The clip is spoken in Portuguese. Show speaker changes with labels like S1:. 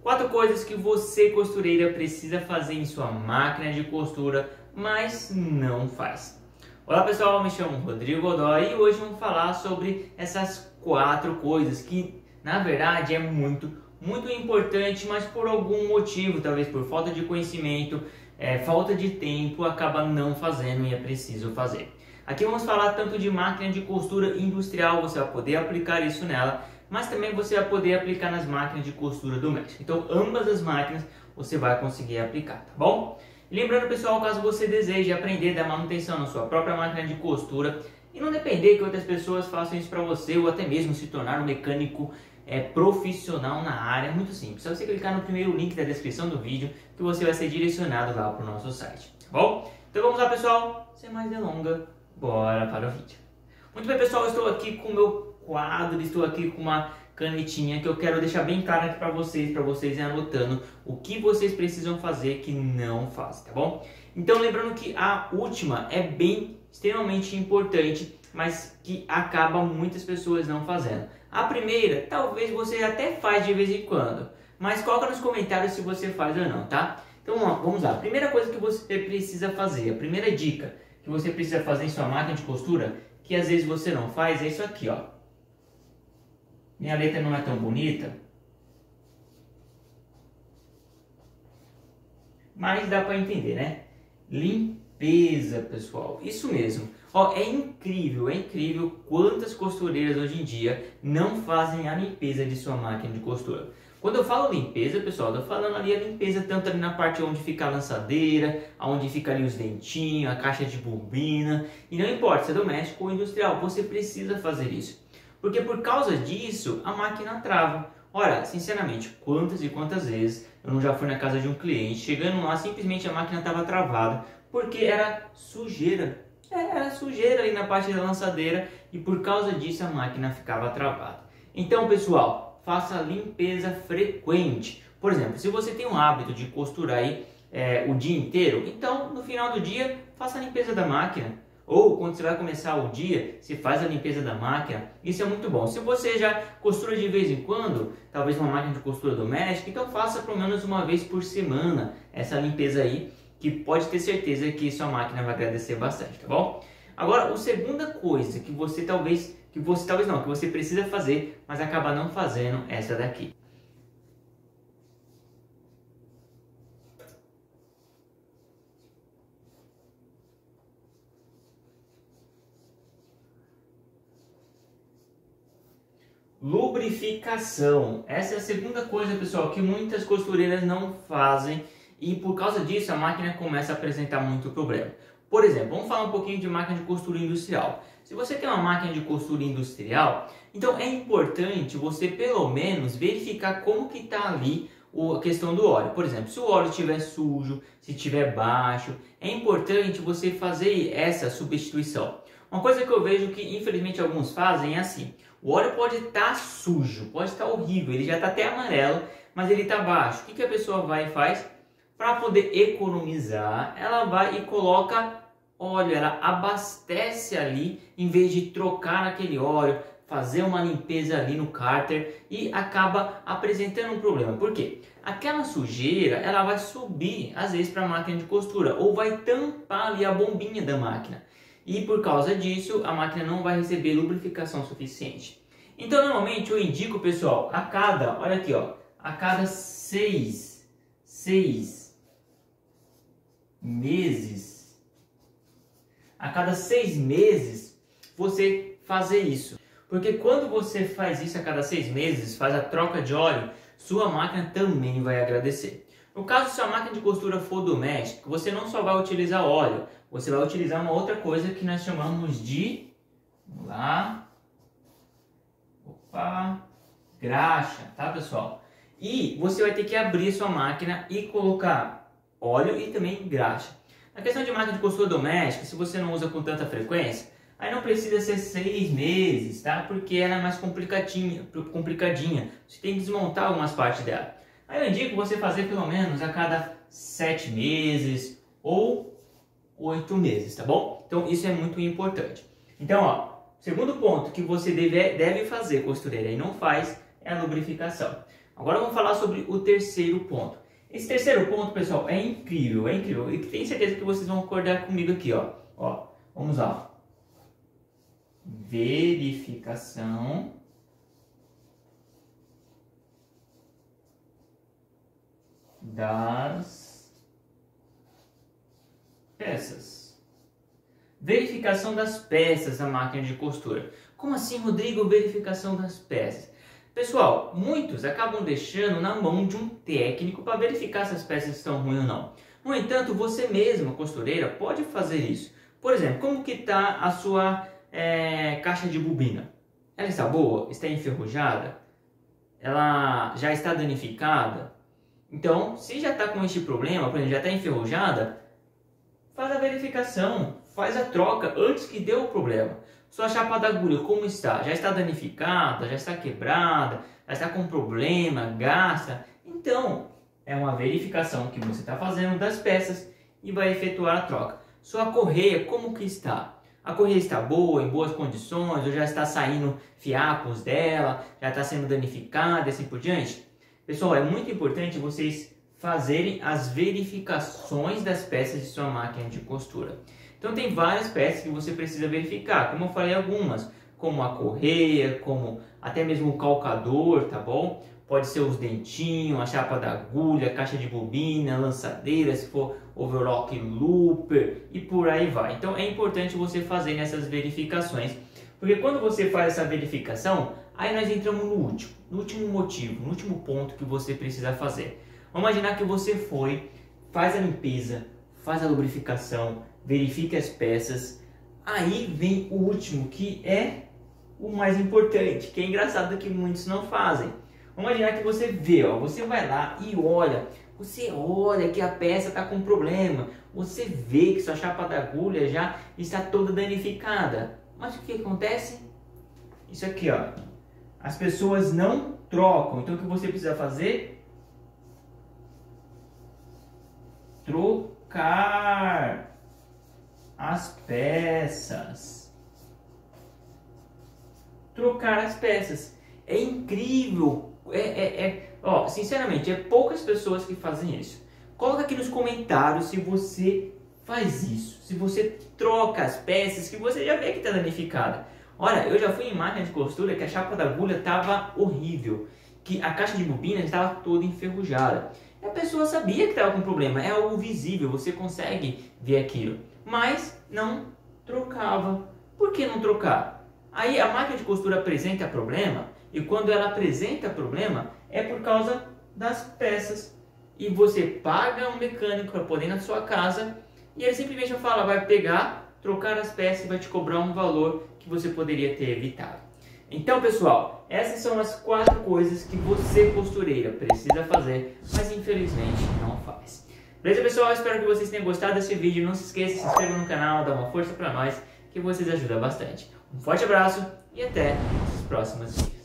S1: 4 coisas que você, costureira, precisa fazer em sua máquina de costura, mas não faz. Olá pessoal, me chamo Rodrigo Godoy e hoje vamos falar sobre essas 4 coisas que na verdade é muito importante, mas por algum motivo, talvez por falta de conhecimento, falta de tempo, acaba não fazendo e é preciso fazer. Aqui vamos falar tanto de máquina de costura industrial, você vai poder aplicar isso nela, mas também você vai poder aplicar nas máquinas de costura doméstica. Então ambas as máquinas você vai conseguir aplicar, tá bom? E lembrando pessoal, caso você deseje aprender da manutenção na sua própria máquina de costura e não depender que outras pessoas façam isso para você, ou até mesmo se tornar um mecânico profissional na área, é muito simples. É só você clicar no primeiro link da descrição do vídeo que você vai ser direcionado lá para o nosso site, tá bom? Então vamos lá pessoal, sem mais delongas, bora para o vídeo. Muito bem pessoal, eu estou aqui com o meu quadro, estou aqui com uma canetinha que eu quero deixar bem claro aqui para vocês irem anotando o que vocês precisam fazer que não fazem, tá bom? Então lembrando que a última é extremamente importante, mas que acaba muitas pessoas não fazendo. A primeira, talvez você até faz de vez em quando, mas coloca nos comentários se você faz ou não, tá? Então vamos lá, a primeira coisa que você precisa fazer, a primeira dica que você precisa fazer em sua máquina de costura, que às vezes você não faz, é isso aqui, ó. Minha letra não é tão bonita, mas dá para entender, né? Limpeza, pessoal, isso mesmo. Ó, é incrível quantas costureiras hoje em dia não fazem a limpeza de sua máquina de costura. Quando eu falo limpeza, pessoal, eu tô falando ali a limpeza tanto ali na parte onde fica a lançadeira, onde fica ali os dentinhos, a caixa de bobina, e não importa se é doméstico ou industrial, você precisa fazer isso. Porque por causa disso, a máquina trava. Ora, sinceramente, quantas e quantas vezes eu não já fui na casa de um cliente, chegando lá, simplesmente a máquina estava travada, porque era sujeira. Era sujeira ali na parte da lançadeira e por causa disso a máquina ficava travada. Então, pessoal, faça limpeza frequente. Por exemplo, se você tem um hábito de costurar aí, o dia inteiro, então no final do dia, faça a limpeza da máquina. Ou quando você vai começar o dia, você faz a limpeza da máquina, isso é muito bom. Se você já costura de vez em quando, talvez uma máquina de costura doméstica, então faça pelo menos uma vez por semana essa limpeza aí, que pode ter certeza que sua máquina vai agradecer bastante, tá bom? Agora, a segunda coisa que você precisa fazer, mas acaba não fazendo, é essa daqui. Lubrificação. Essa é a segunda coisa, pessoal, que muitas costureiras não fazem e por causa disso a máquina começa a apresentar muito problema. Por exemplo, vamos falar um pouquinho de máquina de costura industrial. Se você tem uma máquina de costura industrial, então é importante você pelo menos verificar como que está ali a questão do óleo. Por exemplo, se o óleo estiver sujo, se estiver baixo, é importante você fazer essa substituição. Uma coisa que eu vejo que infelizmente alguns fazem é assim: o óleo pode estar sujo, pode estar horrível, ele já está até amarelo, mas ele está baixo. O que a pessoa vai e faz? Para poder economizar, ela vai e coloca óleo, ela abastece ali, em vez de trocar aquele óleo, fazer uma limpeza ali no cárter e acaba apresentando um problema. Por quê? Aquela sujeira, ela vai subir às vezes para a máquina de costura ou vai tampar ali a bombinha da máquina. E por causa disso, a máquina não vai receber lubrificação suficiente. Então, normalmente eu indico, pessoal, olha aqui, ó, a cada 6 meses, a cada 6 meses, você fazer isso. Porque quando você faz isso a cada 6 meses, faz a troca de óleo, sua máquina também vai agradecer. No caso, se a máquina de costura for doméstica, você não só vai utilizar óleo, você vai utilizar uma outra coisa que nós chamamos de, vamos lá, graxa, tá pessoal? E você vai ter que abrir sua máquina e colocar óleo e também graxa. Na questão de máquina de costura doméstica, se você não usa com tanta frequência, aí não precisa ser 6 meses, tá? Porque ela é mais complicadinha. Você tem que desmontar algumas partes dela. Aí eu indico você fazer pelo menos a cada 7 meses ou 8 meses, tá bom? Então isso é muito importante. Então, ó, segundo ponto que você deve fazer, costureira, e não faz, é a lubrificação. Agora vamos falar sobre o terceiro ponto. Esse terceiro ponto, pessoal, é incrível, e tenho certeza que vocês vão concordar comigo aqui, ó. Vamos lá. Verificação das peças. Verificação das peças da máquina de costura. Como assim, Rodrigo, verificação das peças? Pessoal, muitos acabam deixando na mão de um técnico para verificar se as peças estão ruins ou não. No entanto, você mesma, costureira, pode fazer isso. Por exemplo, como que está a sua caixa de bobina? Ela está boa? Está enferrujada? Ela já está danificada? Então, se já está com este problema, por exemplo, já está enferrujada, faz a verificação, faz a troca antes que dê o problema. Sua chapa da agulha, como está? Já está danificada? Já está quebrada? Já está com problema? Gasta? Então, é uma verificação que você está fazendo das peças e vai efetuar a troca. Sua correia, como que está? A correia está boa, em boas condições? Ou já está saindo fiapos dela? Já está sendo danificada e assim por diante? Pessoal, é muito importante vocês fazerem as verificações das peças de sua máquina de costura. Então tem várias peças que você precisa verificar, como eu falei algumas, como a correia, como até mesmo o calcador, tá bom? Pode ser os dentinhos, a chapa da agulha, a caixa de bobina, a lançadeira, se for overlock looper e por aí vai. Então é importante você fazer essas verificações, porque quando você faz essa verificação, aí nós entramos no último motivo, no último ponto que você precisa fazer. Vamos imaginar que você faz a limpeza, faz a lubrificação, verifique as peças, aí vem o último, que é o mais importante, que é engraçado que muitos não fazem. Vamos imaginar que você vê, você vai lá e olha, você olha que a peça está com problema, você vê que sua chapa da agulha já está toda danificada, mas o que acontece? Isso aqui, as pessoas não trocam, então o que você precisa fazer? Trocar as peças. Trocar as peças. É incrível. Sinceramente, é poucas pessoas que fazem isso. Coloca aqui nos comentários se você faz isso. Se você troca as peças que você já vê que está danificada. Olha, eu já fui em máquina de costura que a chapa da agulha estava horrível. Que a caixa de bobina estava toda enferrujada. E a pessoa sabia que estava com problema. É algo visível, você consegue ver aquilo. Mas não trocava. Por que não trocar? Aí a máquina de costura apresenta problema, e quando ela apresenta problema é por causa das peças. E você paga um mecânico para poder ir na sua casa e ele simplesmente fala, vai pegar, trocar as peças e vai te cobrar um valor que você poderia ter evitado. Então, pessoal, essas são as 4 coisas que você, costureira, precisa fazer, mas infelizmente não faz. Beleza, pessoal? Espero que vocês tenham gostado desse vídeo. Não se esqueça, se inscreva no canal, dá uma força para nós, que vocês ajudam bastante. Um forte abraço e até os próximos vídeos.